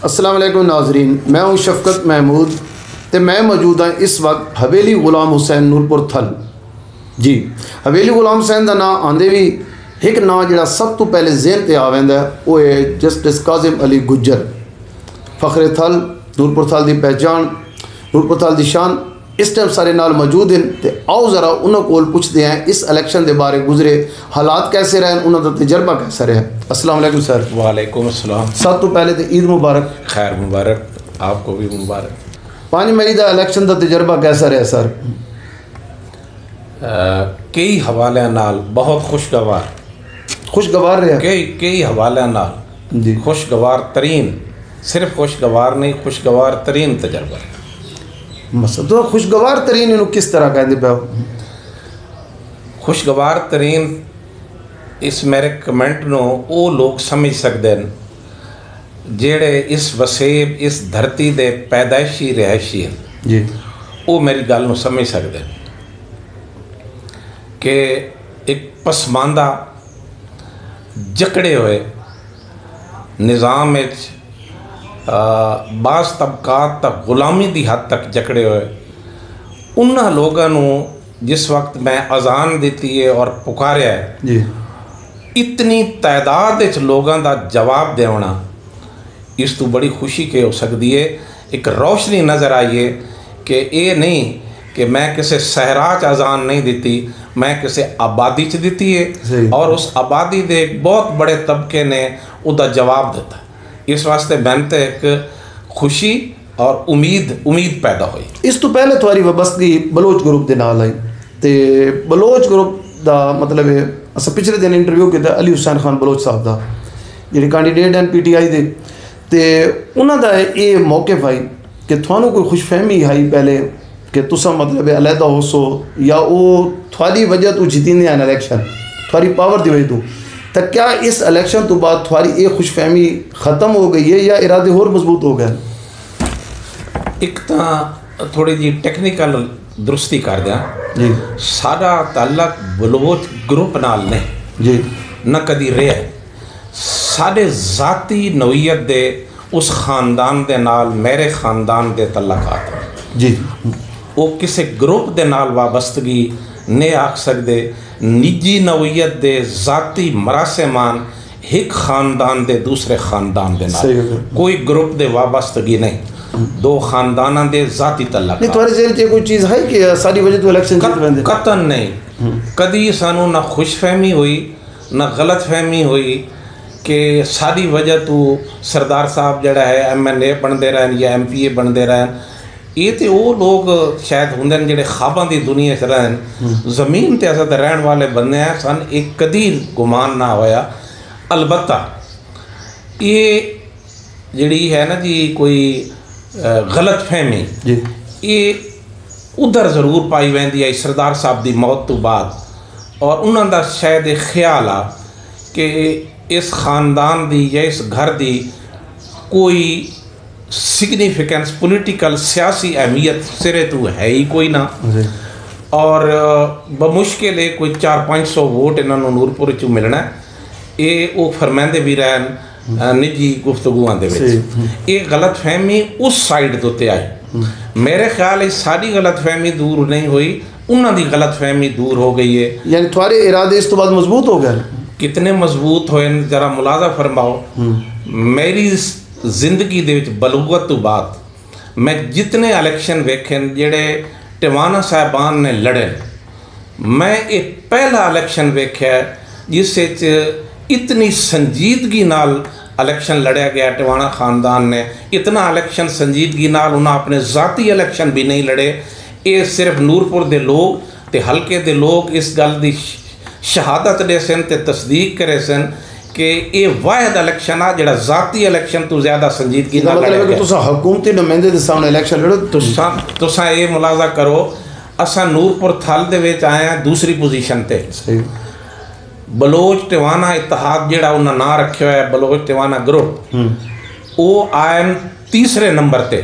अस्सलाम वालेकुम नाजरीन, मैं हूँ शफकत महमूद तो मैं मौजूद हाँ इस वक्त हवेली गुलाम हुसैन नूरपुर थल जी। हवेली गुलाम हुसैन का नाम आंदे भी एक नाम जो सब तो पहले जहन से आ वेंदा है वो है जस्टिस काजिम अली गुज्जर, फखरे थल, नूरपुर थल की पहचान, नूरपुर थल की शान। इस टाइम सारे नाल मौजूद हैं तो आओ ज़रा उन्होंने कोल पुछते हैं इस इलेक्शन के बारे गुजरे हालात कैसे रहे, उन्होंने तजर्बा कैसा रहा। अस्सलाम वालेकुम सर। वालेकुम अस्सलाम। सब तो पहले तो ईद मुबारक। खैर मुबारक, आपको भी मुबारक। 5 मई का इलेक्शन का तजर्बा कैसा रहा सर? कई हवाले नाल बहुत खुशगवार रहा। कई हवाले नाल जी खुशगवार तरीन, सिर्फ खुशगवार नहीं खुशगवार तरीन तजर्बा है। मसला तो खुशगवार तरीन इन्हों किस तरह कहते पे? खुशगवार तरीन इस मेरे कमेंट नो वो लोग समझ सकते हैं जेड़े इस वसेब इस धरती दे पैदाइशी रिहायशी हैं जी। वो मेरी गल नू समझ सकते हैं कि एक पसमानदा जकड़े हुए निज़ाम बाज़ तबकात तक गुलामी की हद तक जकड़े हुए उन्होंने लोगों जिस वक्त मैं अजान दी है और पुकारिया है जी, इतनी तादाद लोगों का जवाब देना इस तो बड़ी खुशी के हो सकती है। एक रोशनी नज़र आई है कि ये नहीं कि मैं किसी सहरा च अजान नहीं दी, मैं किसी आबादी च दी है और उस आबादी के एक बहुत बड़े तबके ने उसका जवाब दिता। इस वास्ते मैंने तो एक खुशी और उम्मीद पैदा हुई। इस तो पहले थोड़ी वाबस्तगी बलोच ग्रुप के नाल आई तो बलोच ग्रुप का मतलब है अस पिछले दिन इंटरव्यू किया अली हुसैन खान बलोच साहब का जो कैंडीडेट हैं PTI के, तो उन्होंने ये मौके आई कि थानू कोई खुशफहमी आई पहले कि तुसा मतलब अलहदा हो सो या वो थोड़ी वजह तो जीतीने हैं इलेक्शन थोड़ी पावर की वजह तो क्या इस इलेक्शन तो बाद थोड़ी ये खुशफहमी ख़त्म हो गई है या इरादे होर मजबूत हो गए? एक तो थोड़ी जी टेक्निकल दुरुस्ती कर दिया जी। सारा ताल्लुक बलोच ग्रुप नाल नहीं जी न कदी रहा। साढ़े ज़ाती नौईयत दे उस खानदान दे नाल मेरे खानदान दे तल्लुकात जी, वो किसी ग्रुप दे नाल वाबस्तगी नहीं आख सकते। निजी नौईयत दे ज़ाती मरासमान एक खानदान दे दूसरे खानदान दे नाल कोई ग्रुप दे वाबस्तगी नहीं, दो खानदाना दे ज़ाती तल्लुक। तुम्हारे जेल च कोई चीज़ है कि सारी वजह तो इलेक्शन कतन नहीं, कदी सानू ना खुशफहमी हुई ना गलत फहमी हुई कि सारी वजह तो सरदार साहब जड़ा है MLA बनते रहन या MPA बनते रहन। ये तो वो लोग शायद होंगे जोड़े ख्वाबों की दुनिया च रहन, जमीन ते अस रहन वाले बंदे हैं। सन एक कदी गुमान ना होया। अलबत्ता ये जड़ी है ना जी कोई गलत फहमी ये उधर ज़रूर पाई वैंदी है सरदार साहब की मौत तो बाद, और उन्होंने शायद एक ख्याल आ कि इस खानदान की या इस घर की कोई सिग्निफिकेंस पोलिटिकल सियासी अहमियत सिरे तो है ही कोई ना, और बमुश्किल है कोई 400-500 वोट इन्होंने नूरपुर चू मिलना है। ये वो फरमाते भी रहन निजी गुफ्तगुआं दे विच। ये गलत फहमी उस साइड तो ते आई। मेरे ख्याल है सारी गलत फहमी दूर नहीं हुई, उन्होंने गलत फहमी दूर हो गई है। यानी थोड़े इरादे इस तो बाद मजबूत हो गए? कितने मजबूत होए जरा मुलाजा फरमाओ। मेरी जिंदगी दे विच बलूगत तो बाद मैं जितने इलेक्शन वेखे जेड़े टिवाना साहबान ने लड़े, मैं एक पहला इलेक्शन वेख्या जिस इतनी संजीदगी नाल इलेक्शन लड़या गया। टिवाना खानदान ने इतना इलेक्शन संजीदगी नाल उन्हें अपने ज़ाती इलेक्शन भी नहीं लड़े। ये सिर्फ नूरपुर दे लोग ते हल्के दे लोग इस गल की शहादत दे सन ते तस्दीक करे सन कि ये वाहिद इलेक्शन आ जिहड़ा ज़ाती इलेक्शन तो ज़्यादा संजीदगी नाल लड़या गया। तुसा हुकूमती नुमाइंदे दे सामने इलेक्शन लड़ो। तुसा ये मुलाजा करो असा नूरपुर थल दे विच आए हैं दूसरी पोजीशन ते। बलोच टिवाना इतिहाद जिहड़ा उन्हें ना रखा है बलोच टिवाना ग्रुप, वो आए तीसरे नंबर ते।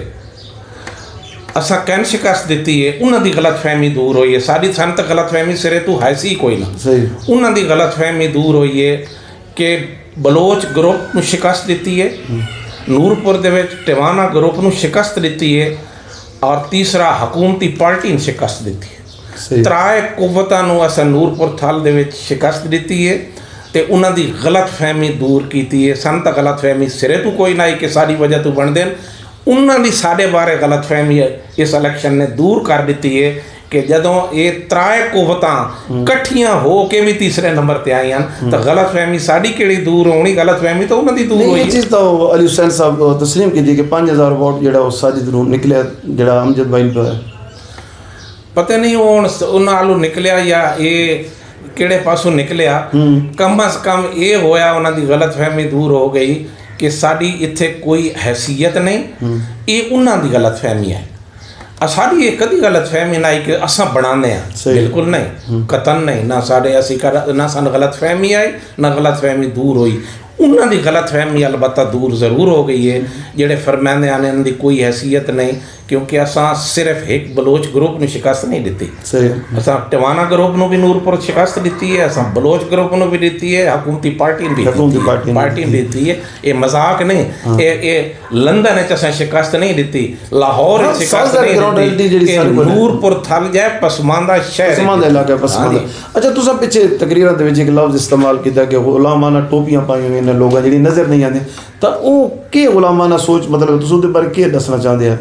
असा कैन शिकस्त दी है, उन्होंने गलत फहमी दूर हुई है। सारी सन तो गलत फहमी सिरे तो है सी कोई ना, उन्होंने गलत फहमी दूर हुई है कि बलोच ग्रुप में शिकस्त दी है, ਨੂਰਪੁਰ ਦੇ ਵਿੱਚ ਟਿਵਾਣਾ ਗਰੁੱਪ ਨੂੰ ਸ਼ਿਕਸਤ ਦਿੱਤੀ ਹੈ ਔਰ ਤੀਸਰਾ ਹਕੂਮਤੀ ਪਾਰਟੀ ਨੂੰ ਸ਼ਿਕਸਤ ਦਿੱਤੀ ਹੈ। ਸਹੀ ਤਰਾਏ ਕੁਵਤਾਂ ਨੂੰ ਅਸਾਂ ਨੂਰਪੁਰ ਥਲ ਦੇ ਵਿੱਚ ਸ਼ਿਕਸਤ ਦਿੱਤੀ ਹੈ ਤੇ ਉਹਨਾਂ ਦੀ ਗਲਤਫਹਿਮੀ ਦੂਰ ਕੀਤੀ ਹੈ। ਸਾਨੂੰ ਤਾਂ ਗਲਤਫਹਿਮੀ ਸਿਰੇ ਤੋਂ ਕੋਈ ਨਾ ਕਿ ਸਾਡੀ ਵਜ੍ਹਾ ਤੋਂ ਬਣਦੇ ਨੇ, ਉਹਨਾਂ ਦੀ ਸਾਡੇ ਬਾਰੇ ਗਲਤਫਹਿਮੀ ਇਸ ਇਲੈਕਸ਼ਨ ਨੇ ਦੂਰ ਕਰ ਦਿੱਤੀ ਹੈ ਕਿ ਜਦੋਂ ਇਹ ਤਰਾਏ ਕੁਵਤਾਂ ਇਕੱਠੀਆਂ ਹੋ ਕੇ ਵੀ ਤੀਸਰੇ ਨੰਬਰ ਤੇ ਆਈਆਂ ਤਾਂ ਗਲਤਫਹਿਮੀ ਸਾਡੀ ਕਿਹੜੀ ਦੂਰ ਹੋਣੀ, ਗਲਤਫਹਿਮੀ ਤਾਂ ਉਹਨਾਂ ਦੀ ਦੂਰ ਹੋਈ। ਇਹ ਚੀਜ਼ ਤਾਂ ਅਲੀ ਹੁਸੈਨ ਸਾਹਿਬ ਤਸਲੀਮ ਕੀਤੀ ਕਿ 5000 ਵੋਟ ਜਿਹੜਾ ਉਹ ਸਾजिद ਨੂੰ ਨਿਕਲਿਆ, ਜਿਹੜਾ ਅਮਜਦ ਬਾਈ ਨੂੰ ਪਿਆ ਪਤਾ ਨਹੀਂ ਹੁਣ ਉਹਨਾਂ ਨਾਲੋਂ ਨਿਕਲਿਆ ਜਾਂ ਇਹ ਕਿਹੜੇ ਪਾਸੋਂ ਨਿਕਲਿਆ। ਕਮ ਅਜ਼ ਕਮ ਇਹ ਹੋਇਆ ਉਹਨਾਂ ਦੀ ਗਲਤਫਹਿਮੀ ਦੂਰ ਹੋ ਗਈ ਕਿ ਸਾਡੀ ਇੱਥੇ ਕੋਈ ਹੈਸੀਅਤ ਨਹੀਂ, ਇਹ ਉਹਨਾਂ ਦੀ ਗਲਤਫਹਿਮੀ ਹੈ। ਸਾਡੀ ਇਹ ਕਦੀ ਗਲਤਫਹਿਮੀ ਨਹੀਂ ਕਿ ਅਸਾਂ ਬਣਾਉਂਦੇ ਹਾਂ, ਬਿਲਕੁਲ ਨਹੀਂ, ਕਤਨ ਨਹੀਂ, ਨਾ ਸਾਡੇ ਅਸੀਂ ਨਾ ਸਾਨੂੰ ਗਲਤਫਹਿਮੀ ਆਈ ਨਾ ਗਲਤਫਹਿਮੀ ਦੂਰ ਹੋਈ। ਉਹਨਾਂ ਦੀ ਗਲਤਫਹਿਮੀ ਅਲਬત્ਤਾ ਦੂਰ ਜ਼ਰੂਰ ਹੋ ਗਈ ਹੈ ਜਿਹੜੇ ਫਰਮਾਉਂਦੇ ਹਨ ਇਹਨਾਂ ਦੀ ਕੋਈ ਹੈਸੀਅਤ ਨਹੀਂ, ਕਿਉਂਕਿ ਅਸਾਂ ਸਿਰਫ ਇੱਕ ਬਲੋਚ ਗਰੁੱਪ ਨੂੰ ਸ਼ਿਕਸਤ ਨਹੀਂ ਦਿੱਤੀ। ਅਸਾਂ ਟਿਵਾਣਾ ਗਰੁੱਪ ਨੂੰ ਵੀ ਨੂਰਪੁਰ ਸ਼ਿਕਸਤ ਦਿੱਤੀ ਹੈ, ਅਸਾਂ ਬਲੋਚ ਗਰੁੱਪ ਨੂੰ ਵੀ ਦਿੱਤੀ ਹੈ, ਹਕੂਮਤੀ ਪਾਰਟੀ ਨੂੰ ਵੀ ਦਿੱਤੀ ਹੈ। ਇਹ ਮਜ਼ਾਕ ਨਹੀਂ, ਇਹ ਲੰਡਨ ਵਿੱਚ ਅਸਾਂ ਸ਼ਿਕਸਤ ਨਹੀਂ ਦਿੱਤੀ, ਲਾਹੌਰ ਵਿੱਚ ਸ਼ਿਕਸਤ ਨਹੀਂ ਦਿੱਤੀ, ਨੂਰਪੁਰ ਥਲ ਜਾਏ ਪਸਮਾਨਦਾ ਸ਼ਹਿਰ ਪਸਮਾਨਦਾ ਇਲਾਕਾ ਪਸਮਾਨਦਾ। ਅੱਛਾ ਤੁਸੀਂ ਪਿੱਛੇ ਤਕਰੀਰਾਂ ਦੇ ਵਿੱਚ ਇੱਕ ਲਫ਼ਜ਼ ਇਸਤੇਮਾਲ ਕੀਤਾ ਕਿ ਗੁਲਾਮਾਨਾ ਟੋਪੀਆਂ ਪਾਈਆਂ ਹੋਈਆਂ ਨੇ ਲੋਕਾਂ ਜਿਹੜੀ ਨਜ਼ਰ ਨਹੀਂ ਆਉਂਦੀ, ਤਾਂ ਉਹ ਕੀ ਗੁਲਾਮਾਨਾ ਸੋਚ ਮਤਲਬ ਤੁਸੀਂ ਉਹਦੇ ਬਾਰੇ ਕੀ ਦੱਸਣਾ ਚਾਹੁੰਦੇ ਆ?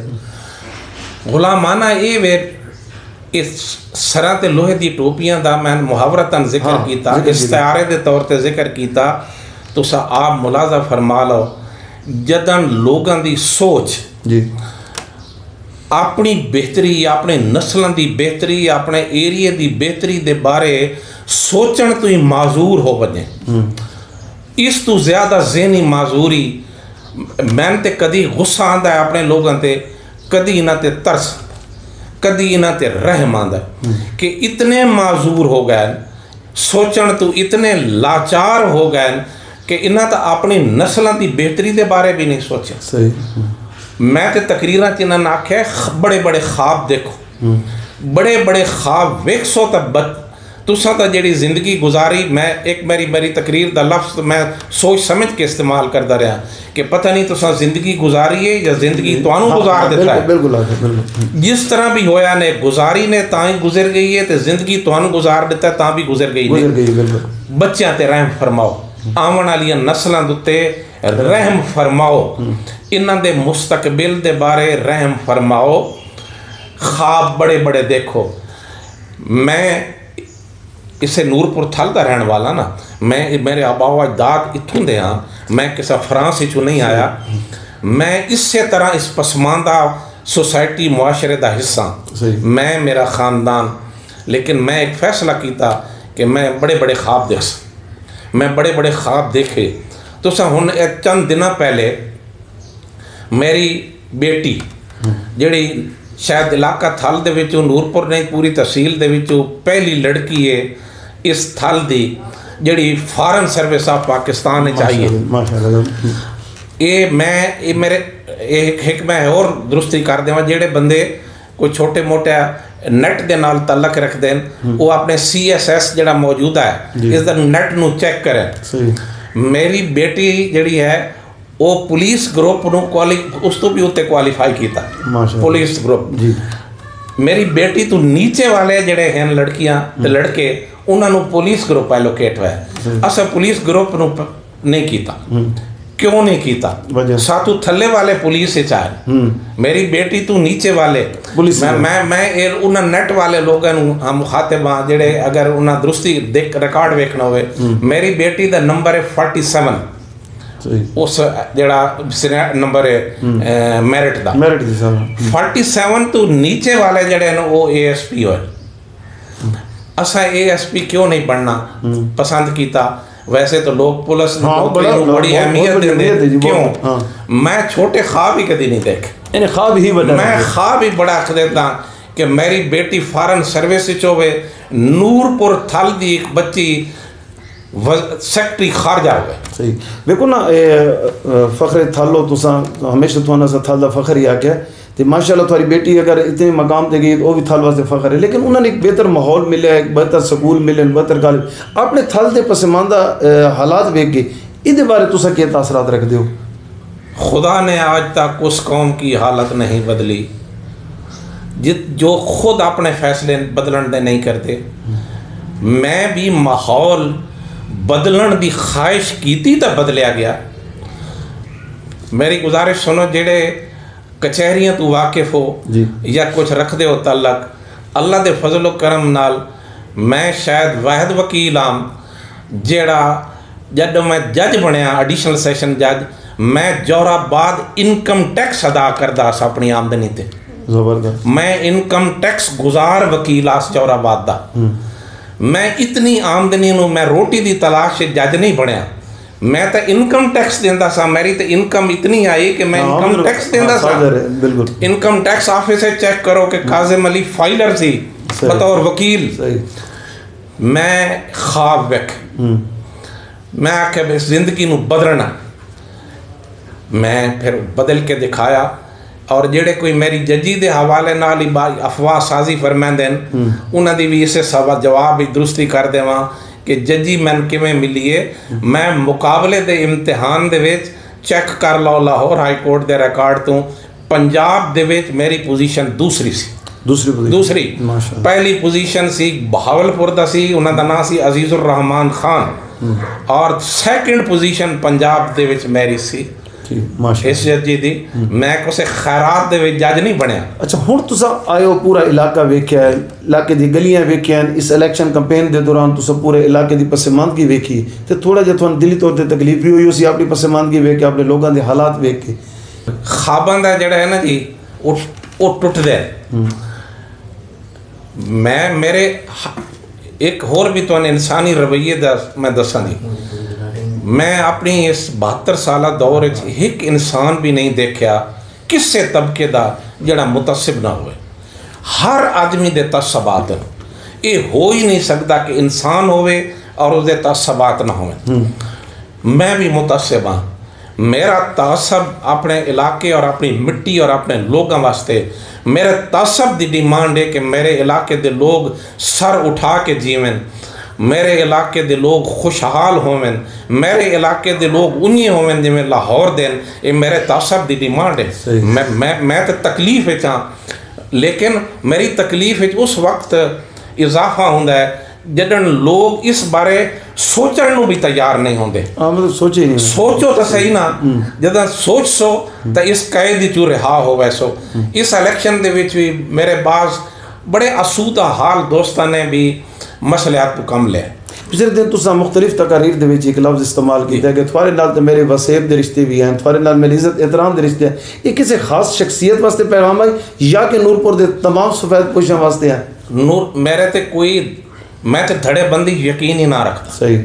ਗੁਲਾਮਾਨਾ ਇਹ ਵੇ ਇਸ ਸਰਾਂ ਤੇ ਲੋਹੇ ਦੀ ਟੋਪੀਆਂ ਦਾ ਮੈਂ ਮੁਹਾਵਰਤਨ ਜ਼ਿਕਰ ਕੀਤਾ, ਇਸਤਿਆਰੇ ਦੇ ਤੌਰ ਤੇ ਜ਼ਿਕਰ ਕੀਤਾ। ਤੁਸੀਂ ਆਪ ਮੁਲਾਜ਼ਾ ਫਰਮਾ ਲਓ ਜਦੋਂ ਲੋਕਾਂ ਦੀ ਸੋਚ ਜੀ ਆਪਣੀ ਬਿਹਤਰੀ, ਆਪਣੇ ਨਸਲਾਂ ਦੀ ਬਿਹਤਰੀ, ਆਪਣੇ ਏਰੀਏ ਦੀ ਬਿਹਤਰੀ ਦੇ ਬਾਰੇ ਸੋਚਣ ਤੋਂ ਹੀ ਮਾਜ਼ੂਰ ਹੋ ਵਜੇ, ਇਸ ਤੋਂ ਜ਼ਿਆਦਾ ਜ਼ਹਿਨੀ ਮਾਜ਼ੂਰੀ ਮੈਨੂੰ ਤੇ ਕਦੀ ਗੁੱਸਾ ਆਉਂਦਾ ਹੈ ਆਪਣੇ ਲੋਕਾਂ ਤੇ, कदी इन्हां ते तरस, कदी इन्हां ते रहम आंदा कि इतने माजूर हो गए, सोचण तो इतने लाचार हो गए कि इन्हां तो अपनी नस्लों की बेहतरी के बारे भी नहीं सोचा। सही मैं तो तकरीरां च इन्हां आख्या बड़े बड़े ख्वाब देखो, बड़े बड़े ख्वाब वेखसो तो तुसा तो जी जिंदगी गुजारी, मैं एक मेरी तकरीर का लफ्ज़ मैं सोच समझ के इस्तेमाल करता रहा कि पता नहीं तुसा जिंदगी गुजारी है या जिंदगी तुहानू गुजार देता है। बिल्कुल जिस तरह भी होया ने गुजारी ने ता ही गुजर गई है, तो जिंदगी तुहानू गुजार देता है ता भी गुजर गई है। बच्चों ते रहम फरमाओ, आवन वाली नस्लों उत्ते रहम फरमाओ, इन्हां दे मुस्तकबिल दे बारे रहम फरमाओ, ख्वाब बड़े बड़े देखो। मैं इसे नूरपुर थल का रहने वाला ना, मैं मेरे आबाओ अजदाद इत्थों दे हाँ, मैं किसी फ्रांस चो नहीं आया, मैं इसे तरह इस पसमानदा सोसाइटी मुआशरे का हिस्सा, मैं मेरा ख़ानदान, लेकिन मैं एक फैसला किया कि मैं बड़े बड़े ख्वाब देख, मैं बड़े बड़े ख्वाब देखे। तो हुण चंद दिन पहले मेरी बेटी जिहड़ी शायद इलाका थल दे विचों नूरपुर नहीं पूरी तहसील दे विचों पहली लड़की है इस थल दी जिहड़ी फॉरेन सर्विस ऑफ पाकिस्तान में चाहिए। ये मैं मेरे एक मैं और दुरुस्ती कर देवां, जिहड़े बंदे कोई छोटे मोटे नैट दे नाल तलक रखते हैं वो अपने CSS जिहड़ा मौजूदा है इस नैट नू चेक करें। मेरी बेटी जिहड़ी है वो पुलिस ग्रुप उस तो भी उत्ते क्वालीफाई किया, पुलिस ग्रुप। मेरी बेटी तो नीचे वाले जड़े हैं लड़कियां ते लड़के उन्होंने पुलिस ग्रुप एलोकेट होया, असा पुलिस ग्रुप नहीं किया। क्यों नहीं किया? सातू थले वाले पुलिस आए, मेरी बेटी तो नीचे वाले पुलिस। मैं उन्हें नेट वाले लोगों हम मुखातिब हाँ जेडे अगर उन्हें दुरुस्ती देख रिकॉर्ड वेखना हो, मेरी बेटी का नंबर है 47 उस जड़ा नंबर है मेरिट का 47 तो नीचे वाले जड़े न वो ASP हो। असा ASP क्यों नहीं बनना पसंद किया? वैसे तो लोग पुलिस नौकरी को बड़ी अहमियत देते, क्यों? मैं छोटे ख्वाब ही कभी नहीं देखे, ख्वाब ही मैं ख्वाब ही बड़ा रख देता कि मेरी बेटी फॉरेन सर्विस होवे, नूरपुर थल दी एक बच्ची सेक्रेटरी खारजा हो गए। सही देखो ना फखरे थलो तुसा हमेशा थोड़ा सा थल का फखर ही आख्या तो माशाल्लाह तुम्हारी बेटी अगर इतने मकाम ते गई तो वो भी थल वास्ते फखर है, लेकिन उन्होंने एक बेहतर माहौल मिले, एक बेहतर स्कूल मिले, बेहतर कॉलेज अपने थल के पसमानदा हालात वेख के इहदे बारे तुसा क्या तासरात रखते हो? खुदा ने आज तक उस कौम की हालत नहीं बदली जो खुद अपने फैसले बदलन दे नहीं करते। मैं भी माहौल बदलन की ख्वाहिश की तो बदलिया गया। मेरी गुजारिश सुनो, जेड़े कचहरियां तू वाकिफ हो या कुछ रखते हो तलक, अल्लाह के फजलो करम नाल मैं शायद वाहिद वकील आम जेड़ा जब मैं जज बनया एडिशनल सैशन जज, मैं जोराबाद इनकम टैक्स अदा करदा सा अपनी आमदनी ते। जबरदस्त। मैं इनकम टैक्स गुजार वकील आस जोराबाद दा। मैं इतनी आमदनी नूं मैं रोटी दी तलाश जज नहीं बनया, मैं तो इनकम टैक्स देंदा सा। मेरी तो इनकम इतनी आई कि मैं इनकम टैक्स देंदा सा। बिल्कुल। इनकम टैक्स ऑफिस से चेक करो कि काजिम अली फाइलर सी बतौर वकील। मैं ख्वाब वेख, मैं आख्या इस जिंदगी नूं बदलना, मैं फिर बदल के दिखाया। और जेड़े कोई मेरी जजी के हवाले नाल ही अफवाह साजी फरमाते हैं, उन्होंने भी इसे सवाल जवाब ही दुरुस्ती कर देव कि जजी मैन किवें मिली है। मैं मुकाबले के इम्तिहान दे विच चेक कर लो लाहौर हाई कोर्ट के रिकॉर्ड तो पंजाब दे विच मेरी पोजीशन दूसरी सी। दूसरी पहली पोजीशन सी बहावलपुर दा सी, उन्हां दा नाम सी अजीजुर रहमान खान, और सैकेंड पोजीशन पंजाब दे विच मेरी सी इस जजी दी। मैं कुछ खैरात दे विच जज नहीं बनया। अच्छा, हुण तुसां आयो पूरा इलाका वेख्या है, इलाके दी गलियां वेखियां, इस इलेक्शन कैंपेन दे दौरान तुसां पूरे इलाके दी पसमानदगी वेखी, ते थोड़ा जिहा तुहानूं दिली तौर ते तकलीफ भी हुई उसी अपनी पसमानदगी वेख के, अपने लोगों दे हालात वेख के? ख्वाबां दा जेड़ा है ना जी, वो टुटदा है। मैं मेरे एक होर भी तुहानूं इंसानी रवैये दा मैं दस्सां दी, मैं अपनी इस 72 साला दौर एक इंसान भी नहीं देखा किसी तबके का जड़ा मुतसिब ना हो। हर आदमी के तसबात ये हो ही नहीं सकता कि इंसान होवे और उसके तसबात ना हो। मैं भी मुतसिब हाँ। मेरा तासब अपने इलाके और अपनी मिट्टी और अपने लोगों वास्ते, मेरे तासब की डिमांड है कि मेरे इलाके के लोग सर उठा के जीवन, मेरे इलाके के लोग खुशहाल होवें, मेरे इलाके के लोग उन्नी होवें जिमें लाहौर देन। ये मेरे तासब की डिमांड है। मैं तो तकलीफ हाँ, लेकिन मेरी तकलीफ उस वक्त इजाफा होंदा है जदन लोग इस बारे सोचण नूं भी तैयार नहीं होंदे। मतलब सोचे नहीं, सोचो तो सही ना, जदन सोच सो तो इस कैद चू रिहा हो वैसो। इस इलेक्शन दे विच भी मेरे बाज बड़े आसूदा हाल दोस्तों ने भी मसलियात तो कम लिया। पिछले दिन तुसां मुख्तलिफ तकारीर दे विच एक लफ्ज़ इस्तेमाल किया कि थोड़े नाल तो मेरे वसेब दे रिश्ते भी हैं, थोड़े नाल मेरी इज्जत एहतराम दे रिश्ते हैं। ये किसी खास शख्सियत वास्ते पैगाम है या कि नूरपुर दे तमाम सफेद पोशां वास्ते हैं? नूर मेरे ते कोई, मैं तो धड़ेबंदी यकीन ही ना रखता। सही।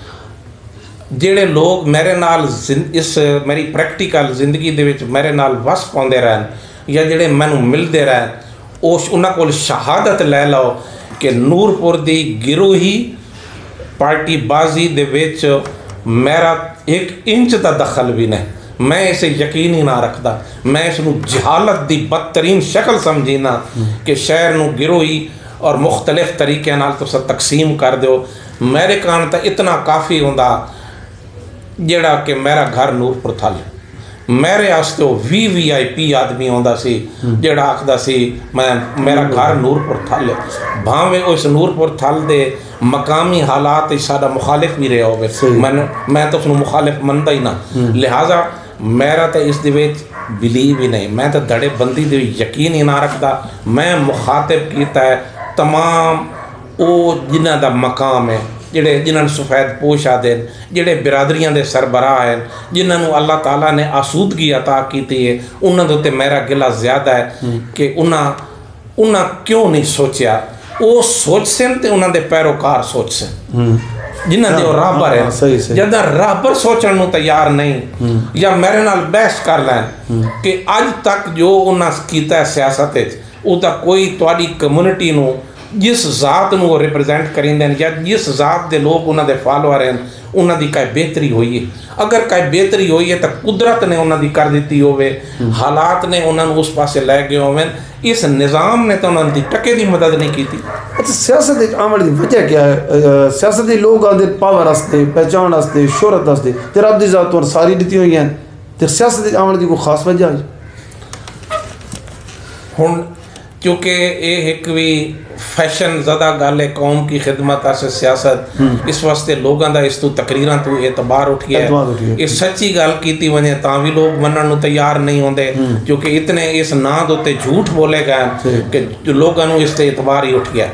जेड़े लोग मेरे नाल इस मेरी प्रैक्टिकल जिंदगी दे विच मेरे नाल वस पाउंदे रहन या जेड़े मैनू मिलते रहन, उन्हां कोल शहादत लै लो कि नूरपुर दी गिरोही पार्टी बाजी दे विच मेरा 1 इंच का दखल भी नहीं। मैं इसे यकीन ही ना रखता। मैं इसनूं जहालत दी बदतरीन शक्ल समझीना कि शहर नूं गिरोही और मुख्तलिफ तरीक़े नाल तुसीं तकसीम कर दो। मेरे कान तो इतना काफ़ी होंदा जेड़ा कि मेरा घर नूरपुर थल, मेरे आस्ते VIP आदमी आंदा सी जेड़ा आखदा सी मैं मेरा घर नूरपुर थल है। भावें उस नूरपुर थल दे मकामी हालात साडा मुखालिफ भी रहा होवे, मैं तो उसनूं मुखालिफ मनदा ही ना। लिहाजा मेरा तो इस दे विच बिलीव ही नहीं, मैं तो धड़ेबंदी दे यकीन ही ना रखता। मैं मुखातिब कीता है तमाम वो जिन्हां दा मकाम है, जिहड़े जिन्हां सफ़ेद पोश आते हैं, जिहड़े बिरादरियां दे सरबराह हैं, जिन्हां अल्लाह ताला ने आसूदगी अता की है, उन्हां दे उत्ते मेरा गिला ज़्यादा है कि उन्हां क्यों नहीं सोचा। वो सोच सन तो उन्हां दे पैरोकार सोच सन जिन्हां दे राहबर है। जद राहबर सोचण नूं तैयार नहीं या मेरे नाल बहस कर लैन कि अज तक जो उन्हां कीता है सियासत उसका कोई तुहाडी कम्यूनिटी नूं जिस जात नूं रिप्रजेंट करेंदे या जिस जात के लोग उन्हां दे फॉलोअर हैं उन्हां दी काई बेहतरी हुई है। अगर काई बेहतरी हुई है तो कुदरत ने उन्हां दी कर दी होवे, हालात ने उन्हां नूं उस पासे लै गए होवें, इस निज़ाम ने तो उन्हां दी टके दी मदद नहीं की। अच्छा, सियासत आमण की वजह क्या है? सियासत लोग आते पावर वास्ते, पहचान वास्ते, शोहरत वास्ते, ते रब दी जात तो सारी दित्ती हुई हैं। तो सियासत आने की कोई खास वजह है? हुण क्योंकि ये एक भी फैशन ज़्यादा गल है कौम की खिदमत आसे सियासत इस वास्ते लोगों का इस तू तकरीरां तू एतबार उठ गया है। ये सच्ची गल की वने तां भी लोग मनण नूं तैयार नहीं होंदे क्योंकि इतने इस नां दे उत्ते झूठ बोले गए कि लोगों नूं इस ते एतबार ही उठ गया।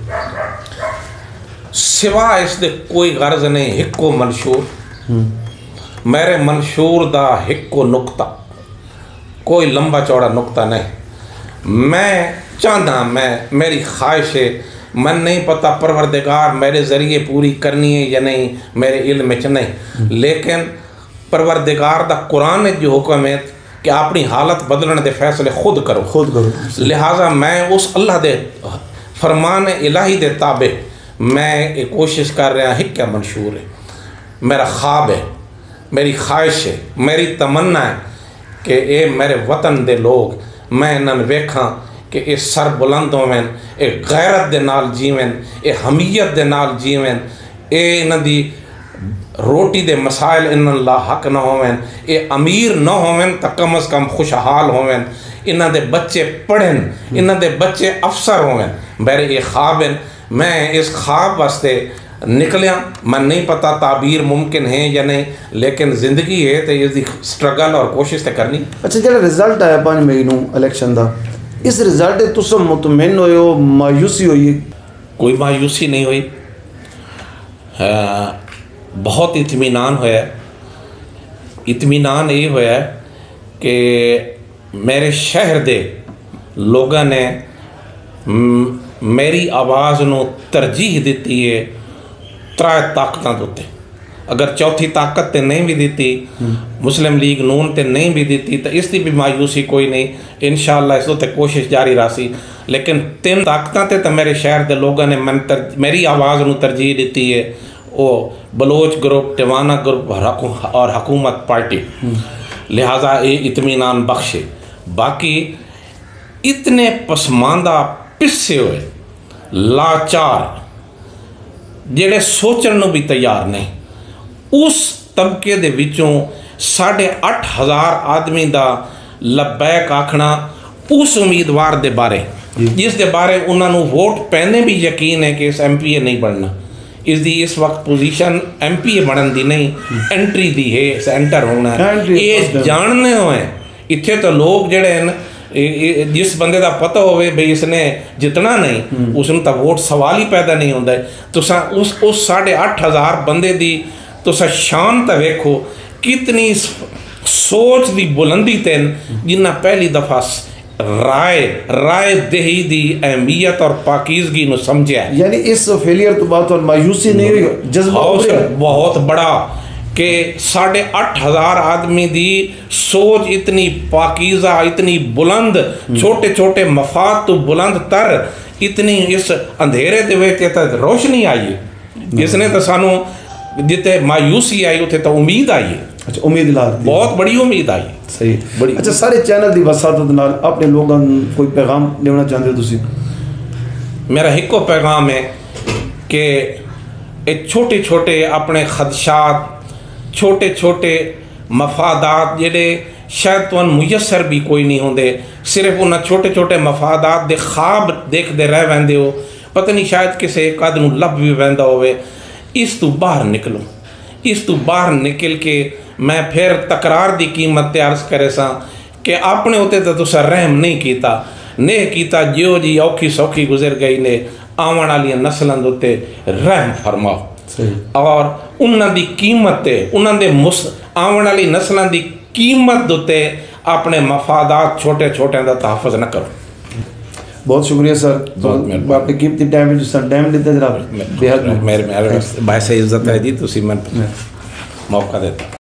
सिवा इस दे कोई गर्ज नहीं। हिक्को मंशूर मेरे मंशूर दा हिक्को नुक्ता, कोई लंबा चौड़ा नुक्ता नहीं। मैं चाहता मेरी ख्वाहिश है, मन नहीं पता परवरदिगार मेरे ज़रिए पूरी करनी है या नहीं, मेरे इल्म च नहीं, लेकिन परवरदिगार दा कुरान जो हुक्म है कि अपनी हालत बदलने के फैसले खुद करो। लिहाजा मैं उस अल्लाह दे फरमान इलाही दे ताबे मैं ये कोशिश कर रहा। हिक्का मंशूर है, मेरा ख्वाब है, मेरी ख्वाहिश है, मेरी तमन्ना है कि ये मेरे वतन दे लोग मैं इन्हें वेखा कि ये सर बुलंद होवें, ये गैरत दे नाल जीवें, ये हमीयत दे नाल जीवें, ये इन्हां दी रोटी दे मसाइल इन्हां ला हक न होवें, ये अमीर न होवें तो कम अज़ कम खुशहाल होवें, इन्हां दे बच्चे पढ़ें, इन्हां दे बच्चे अफसर होवें। मेरे ये ख्वाब हैं। मैं इस ख्वाब वास्ते निकलिया। मैं नहीं पता ताबीर मुमकिन है या नहीं, लेकिन जिंदगी है तो इसकी स्ट्रगल और कोशिश तो करनी। अच्छा, जो रिजल्ट आया 5 मई नूं इलेक्शन का, इस रिजल्ट तुस मुतमिन होए हो, मायूसी हुई? कोई मायूसी नहीं हुई, बहुत इत्मीनान होया। इत्मीनान ये होया कि मेरे शहर दे लोगों ने मेरी आवाज़ नूं तरजीह दी है 3 ताकतों के उत्ते। अगर चौथी ताकत ते नहीं भी दी, मुस्लिम लीग नून ते नहीं भी दी, तो इसकी भी मायूसी कोई नहीं। इंशाअल्लाह इस ते कोशिश जारी रही। लेकिन 3 ताकतों ते तो मेरे शहर के लोगों ने मेरी आवाज़ नूं तरजीह दी है। वो बलोच ग्रुप, टिवाना ग्रुप और हुकूमत पार्टी। लिहाजा ये इत्मीनान बख्श है। बाकी इतने पसमानदा पिस्से हुए लाचार जेड़े सोचण भी तैयार नहीं, उस तबके दे विचों 8,500 आदमी का लब्बैक आखना उस उम्मीदवार दे बारे जिस दे बारे उन्होंने वोट पैने भी यकीन है कि इस MPA नहीं बनना। इसकी इस वक्त पोजीशन MPA बनने की नहीं, एंट्री दी है, एंटर होना है। ये जानने हुए इत्थे तो लोग जड़े जिस बंदे का पता हो भाई इसने जितना नहीं, उसमें तो वोट सवाल ही पैदा नहीं होता है। तो उस 8,500 बंदे दी तो शान तो वेखो कितनी सोच की बुलंदी तेन, जिन्ना पहली दफा राय दही दी अहमियत और पाकीज़गी नूं समझिया। यानी इस फेलियर तो बात और मायूसी नहीं हुई, जज्बा बहुत बड़ा कि 8,500 आदमी दी सोच इतनी पाकीज़ा, इतनी बुलंद, छोटे छोटे मफाद तो बुलंद तर, इतनी इस अंधेरे दे विच रोशनी आई। इसने तो सानू जिते मायूसी आई उथे तो उम्मीद आई है। अच्छा, उम्मीद ला बहुत बड़ी उम्मीद आई। सही, बड़ी। अच्छा, सारे चैनल की वसातत नाल अपने लोगों कोई पैगाम देना चाहते हो तुसी? मेरा हिक्को पैगाम है कि एक छोटे छोटे अपने खदशात, छोटे छोटे मफादात जेडे शायद तुहान मुयसर भी कोई नहीं होंदे, सिर्फ उन्हें छोटे छोटे मफादात दे ख्वाब देखते रह वैंदे हो, पता नहीं शायद किसी एक आध नूं लभ भी वैंदा होवे। इस तू बाहर निकलो। इस तू बाहर निकल के मैं फिर तकरार की कीमत अर्ज करे सा कि अपने उत्ते तो तुसा रहम नहीं किया, नेह किया जो जी औखी सौखी गुजर गई ने, आवन वाली नस्लों के उत्ते रहम फरमाओ और उन्हां दी कीमत उन्हां दे आवन वाली नस्लों की कीमत उत्ते अपने मफादात छोटे छोटे का तहफ़्फ़ुज़ न करो। बहुत शुक्रिया सर, आपने कीमती टाइम टाइम देते जनाब, बेहद मेरे बायसे इज्जत है जी, तुसी मैं मौका देता।